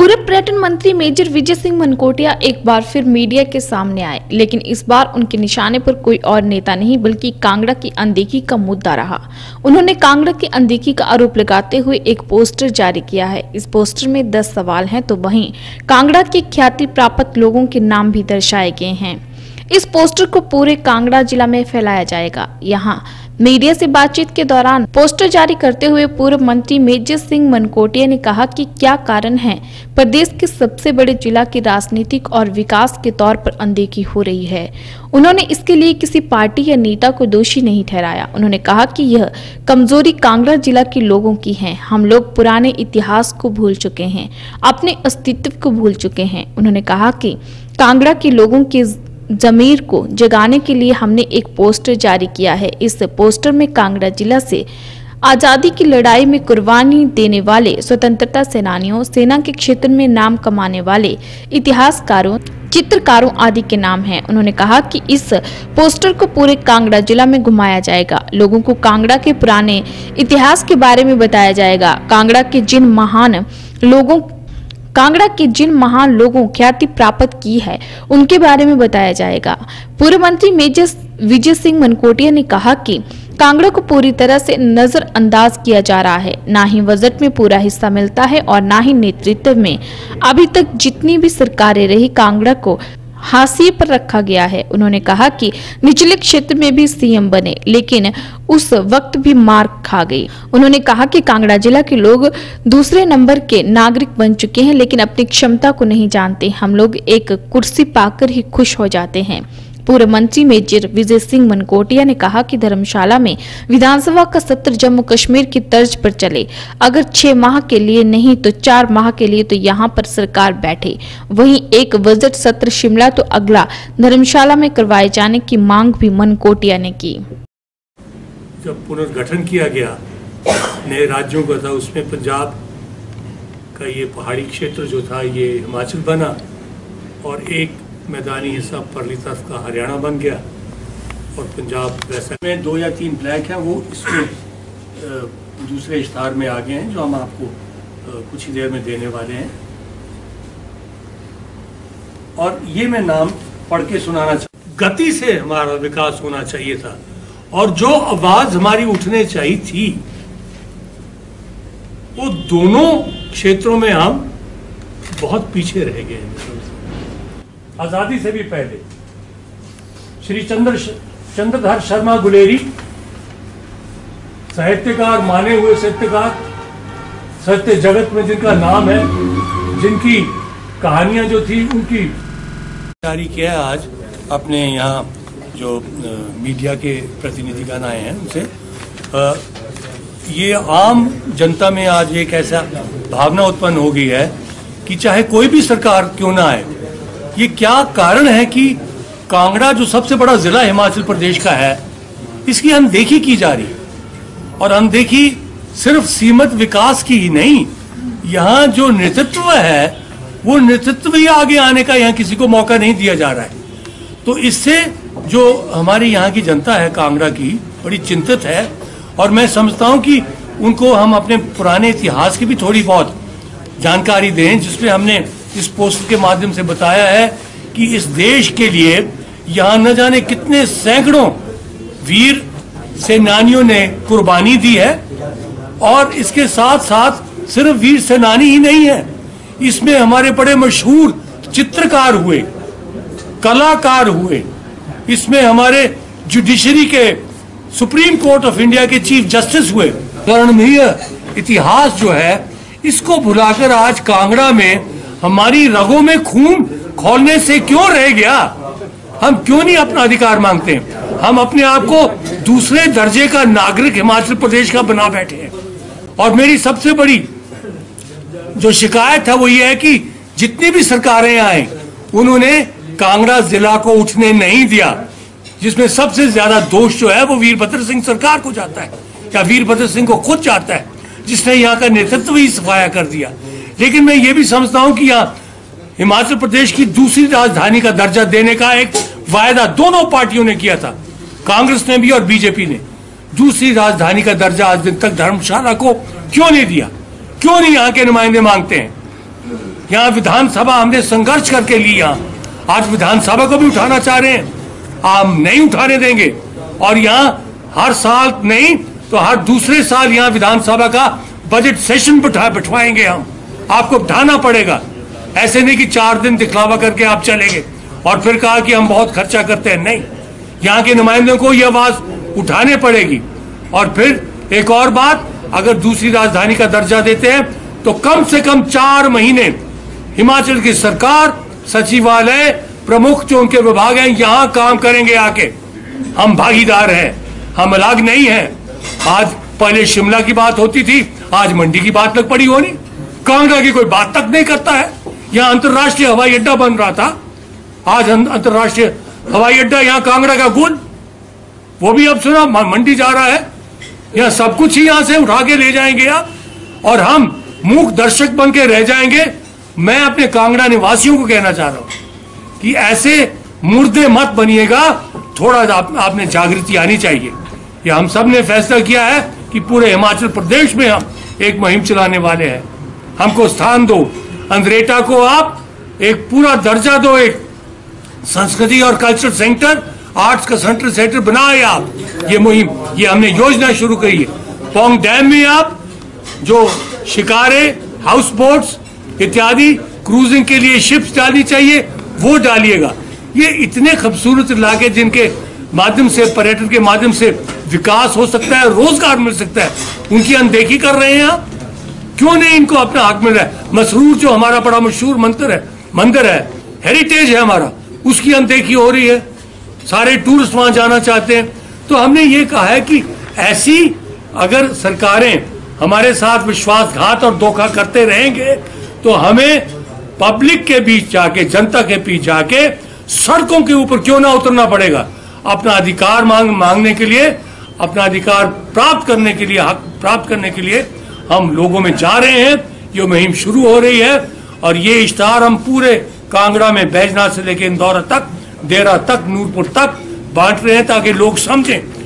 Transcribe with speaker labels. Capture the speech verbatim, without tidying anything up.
Speaker 1: पूर्व पर्यटन मंत्री मेजर विजय सिंह मनकोटिया एक बार फिर मीडिया के सामने आए, लेकिन इस बार उनके निशाने पर कोई और नेता नहीं बल्कि कांगड़ा की अनदेखी का मुद्दा रहा। उन्होंने कांगड़ा की अनदेखी का आरोप लगाते हुए एक पोस्टर जारी किया है। इस पोस्टर में दस सवाल हैं, तो वहीं कांगड़ा के ख्याति प्राप्त लोगों के नाम भी दर्शाए गए हैं। इस पोस्टर को पूरे कांगड़ा जिला में फैलाया जाएगा। यहाँ मीडिया से बातचीत के दौरान पोस्टर जारी करते हुए पूर्व मंत्री मेजर सिंह मनकोटिया ने कहा कि क्या कारण है प्रदेश के सबसे बड़े जिला की राजनीतिक और विकास के तौर पर अनदेखी हो रही है। उन्होंने इसके लिए किसी पार्टी या नेता को दोषी नहीं ठहराया। उन्होंने कहा कि यह कमजोरी कांगड़ा जिला के लोगों की है। हम लोग पुराने इतिहास को भूल चुके हैं, अपने अस्तित्व को भूल चुके हैं। उन्होंने कहा कि कांगड़ा के लोगों के जमीर को जगाने के लिए हमने एक पोस्टर जारी किया है। इस पोस्टर में कांगड़ा जिला से आजादी की लड़ाई में कुर्बानी देने वाले स्वतंत्रता सेनानियों, सेना के क्षेत्र में नाम कमाने वाले इतिहासकारों, चित्रकारों आदि के नाम हैं। उन्होंने कहा कि इस पोस्टर को पूरे कांगड़ा जिला में घुमाया जाएगा। लोगों को कांगड़ा के पुराने इतिहास के बारे में बताया जाएगा। कांगड़ा के जिन महान लोगों कांगड़ा के जिन महान लोगों ख्याति प्राप्त की है उनके बारे में बताया जाएगा। पूर्व मंत्री मेजर विजय सिंह मनकोटिया ने कहा कि कांगड़ा को पूरी तरह से नजरअंदाज किया जा रहा है। ना ही बजट में पूरा हिस्सा मिलता है और ना ही नेतृत्व में। अभी तक जितनी भी सरकारें रही, कांगड़ा को हाशिए पर रखा गया है। उन्होंने कहा कि निचले क्षेत्र में भी सीएम बने, लेकिन उस वक्त भी मार खा गई। उन्होंने कहा कि कांगड़ा जिला के लोग दूसरे नंबर के नागरिक बन चुके हैं, लेकिन अपनी क्षमता को नहीं जानते। हम लोग एक कुर्सी पाकर ही खुश हो जाते हैं। पूर्व मंत्री मेजर विजय सिंह मनकोटिया ने कहा कि धर्मशाला में विधानसभा का सत्र जम्मू कश्मीर की तर्ज पर चले। अगर छह माह के लिए नहीं तो चार माह के लिए तो यहाँ पर सरकार बैठे। वहीं एक बजट सत्र शिमला तो अगला धर्मशाला में करवाए जाने की मांग भी मनकोटिया ने की।
Speaker 2: जब पुनर्गठन किया गया नए राज्यों का था, उसमें पंजाब का ये पहाड़ी क्षेत्र जो था ये हिमाचल बना और एक मैदानी हिस्सा परली तरफ का हरियाणा बन गया और पंजाब वैसा में दो या तीन ब्लैक हैं, वो इसमें दूसरे इश्तार में आ गए हैं जो हम आपको कुछ ही देर में देने वाले हैं। और ये मैं नाम पढ़ के सुनाना चाहता। गति से हमारा विकास होना चाहिए था और जो आवाज हमारी उठने चाहिए थी वो दोनों क्षेत्रों में हम बहुत पीछे रह गए हैं। आजादी से भी पहले श्री चंद्र चंद्रधर शर्मा गुलेरी, साहित्यकार, माने हुए साहित्यकार, साहित्य जगत में जिनका नाम है, जिनकी कहानियां जो थी उनकी जारी किया है। आज अपने यहाँ जो आ, मीडिया के प्रतिनिधिगण आए हैं उनसे आ, ये आम जनता में आज एक ऐसा भावना उत्पन्न हो गई है कि चाहे कोई भी सरकार क्यों ना आए, ये क्या कारण है कि कांगड़ा जो सबसे बड़ा जिला हिमाचल प्रदेश का है इसकी अनदेखी की जा रही है। और अनदेखी सिर्फ सीमित विकास की ही नहीं, यहाँ जो नेतृत्व है वो नेतृत्व ही आगे आने का यहाँ किसी को मौका नहीं दिया जा रहा है। तो इससे जो हमारी यहाँ की जनता है कांगड़ा की बड़ी चिंतित है और मैं समझता हूँ कि उनको हम अपने पुराने इतिहास की भी थोड़ी बहुत जानकारी दें, जिसमें हमने इस पोस्ट के माध्यम से बताया है कि इस देश के लिए यहाँ न जाने कितने सैकड़ों वीर सेनानियों ने कुर्बानी दी है। और इसके साथ साथ सिर्फ वीर सेनानी ही नहीं है, इसमें हमारे बड़े मशहूर चित्रकार हुए, कलाकार हुए, इसमें हमारे जुडिशरी के सुप्रीम कोर्ट ऑफ इंडिया के चीफ जस्टिस हुए। कर्णमय इतिहास जो है इसको भुलाकर आज कांगड़ा में हमारी रगों में खून खोलने से क्यों रह गया? हम क्यों नहीं अपना अधिकार मांगते? हम अपने आप को दूसरे दर्जे का नागरिक हिमाचल प्रदेश का बना बैठे हैं। और मेरी सबसे बड़ी जो शिकायत है वो ये है कि जितनी भी सरकारें आई उन्होंने कांगड़ा जिला को उठने नहीं दिया, जिसमें सबसे ज्यादा दोष जो है वो वीरभद्र सिंह सरकार को जाता है या वीरभद्र सिंह को खुद जाता है, जिसने यहाँ का नेतृत्व ही सफाया कर दिया। लेकिन मैं ये भी समझता हूं कि यहाँ हिमाचल प्रदेश की दूसरी राजधानी का दर्जा देने का एक वायदा दोनों पार्टियों ने किया था, कांग्रेस ने भी और बीजेपी ने। दूसरी राजधानी का दर्जा आज दिन तक धर्मशाला को क्यों नहीं दिया? क्यों नहीं यहाँ के नुमाइंदे मांगते हैं? यहाँ विधानसभा हमने संघर्ष करके ली, यहाँ आज विधानसभा को भी उठाना चाह रहे हैं, हम नहीं उठाने देंगे। और यहाँ हर साल नहीं तो हर दूसरे साल यहाँ विधानसभा का बजट सेशन बिठा बिठवाएंगे हम, आपको बिठाना पड़ेगा। ऐसे नहीं कि चार दिन दिखलावा करके आप चलेंगे और फिर कहा कि हम बहुत खर्चा करते हैं, नहीं, यहाँ के नुमाइंदों को ये आवाज उठाने पड़ेगी। और फिर एक और बात, अगर दूसरी राजधानी का दर्जा देते हैं तो कम से कम चार महीने हिमाचल की सरकार, सचिवालय प्रमुख जो उनके विभाग हैं यहाँ काम करेंगे आके। हम भागीदार हैं, हम अलग नहीं हैं। आज पहले शिमला की बात होती थी, आज मंडी की बात लग पड़ी होनी, कांगड़ा की कोई बात तक नहीं करता है। यहाँ अंतर्राष्ट्रीय हवाई अड्डा बन रहा था, आज अंतर्राष्ट्रीय हवाई अड्डा यहाँ कांगड़ा का गुल, वो भी अब सुना मंडी जा रहा है। यहाँ सब कुछ ही यहाँ से उठा के ले जाएंगे आप, और हम मूक दर्शक बन के रह जाएंगे। मैं अपने कांगड़ा निवासियों को कहना चाह रहा हूं कि ऐसे मुर्दे मत बनिएगा, थोड़ा आप, आपने जागृति आनी चाहिए। ये हम सब ने फैसला किया है कि पूरे हिमाचल प्रदेश में हम एक मुहिम चलाने वाले हैं। हमको स्थान दो, अंद्रेटा को आप एक पूरा दर्जा दो, एक संस्कृति और कल्चर सेंटर, आर्ट्स का सेंटर सेंटर बनाए आप। ये मुहिम, ये हमने योजना शुरू करी है। पोंग डैम में आप जो शिकारे, हाउस बोट्स इत्यादि क्रूजिंग के लिए शिप्स डालनी चाहिए, वो डालिएगा। ये इतने खूबसूरत इलाके जिनके माध्यम से, पर्यटन के माध्यम से विकास हो सकता है, रोजगार मिल सकता है, उनकी अनदेखी कर रहे हैं आप। क्यों नहीं इनको अपना हक मिल रहा है? मसरूर जो हमारा बड़ा मशहूर मंदिर है, मंदिर है, हेरिटेज है हमारा, उसकी अनदेखी हो रही है। सारे टूरिस्ट वहां जाना चाहते हैं। तो हमने ये कहा है कि ऐसी अगर सरकारें हमारे साथ विश्वासघात और धोखा करते रहेंगे तो हमें पब्लिक के बीच जाके, जनता के बीच जाके सड़कों के ऊपर क्यों ना उतरना पड़ेगा। अपना अधिकार मांग मांगने के लिए, अपना अधिकार प्राप्त करने के लिए, हक प्राप्त करने के लिए हम लोगों में जा रहे हैं। ये मुहिम शुरू हो रही है और ये इश्तहार हम पूरे कांगड़ा में बैजनाथ से लेकर इंदौर तक, देरा तक, नूरपुर तक बांट रहे हैं ताकि लोग समझें